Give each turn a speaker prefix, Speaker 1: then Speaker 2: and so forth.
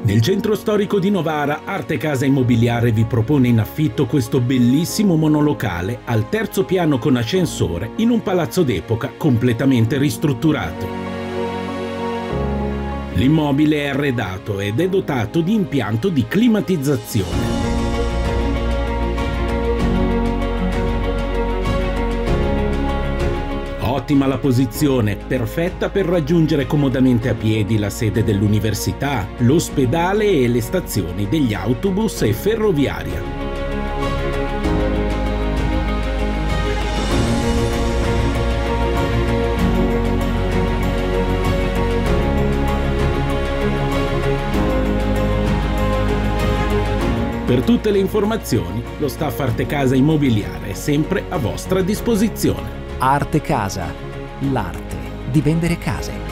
Speaker 1: Nel centro storico di Novara, Arte Casa Immobiliare vi propone in affitto questo bellissimo monolocale al terzo piano con ascensore in un palazzo d'epoca completamente ristrutturato. L'immobile è arredato ed è dotato di impianto di climatizzazione. Ottima la posizione, perfetta per raggiungere comodamente a piedi la sede dell'università, l'ospedale e le stazioni degli autobus e ferroviaria. Per tutte le informazioni, lo staff Arte Casa Immobiliare è sempre a vostra disposizione.
Speaker 2: Arte Casa, l'arte di vendere case.